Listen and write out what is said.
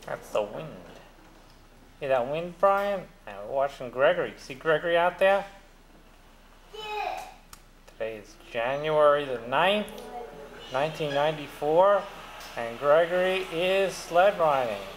That's the wind. See that wind, Brian? And we're watching Gregory. See Gregory out there? Yeah. Today is January the 9th, 1994, and Gregory is sled riding.